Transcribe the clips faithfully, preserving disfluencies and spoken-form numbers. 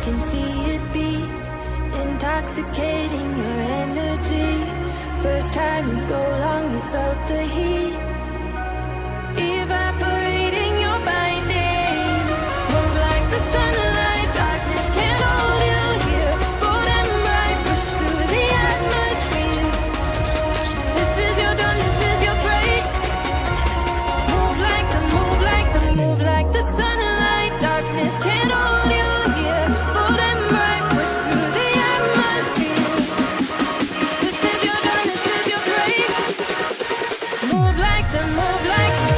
can see it be intoxicating your energy. First time in so long you felt the heat evaporating your bindings. Move like the sunlight, darkness can't hold you here. Bold and bright, push through the atmosphere. This is your dawn, this is your break. Move like the, move like the, move like the sunlight, darkness can't hold you here. Bold and bright, push through the atmosphere. This is your dawn, this is your break. Move like the, move like the.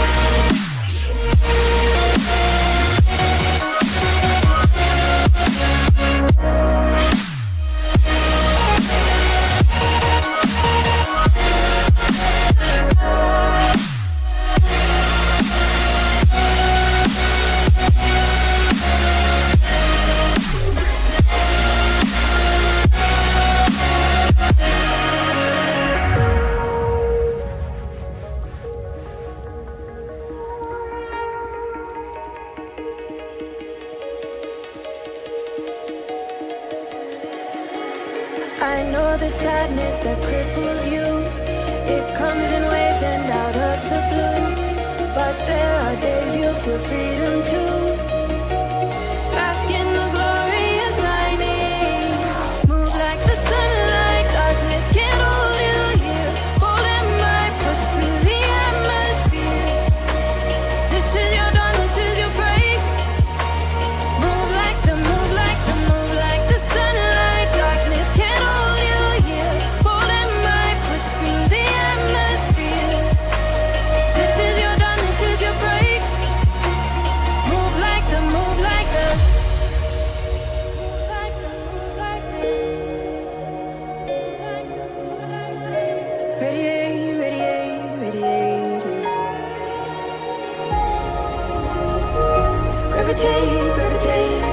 I know the sadness that cripples you. It comes in waves and out of the blue. But there are days you feel freedom too. Bask in the glorious lightning. Move like the sunlight, darkness can't hold you here. Bold and bright, push through the atmosphere. This is your dawn, this is your break. Move like the, move like the, move like the sunlight, darkness can't hold you here. Bold and bright, push through the atmosphere. This is your dawn, this is your break. Move like the, move like the, move like the, move like the, move like the, move like the. Radiate, radiate, radiate. Gravitate, gravitate.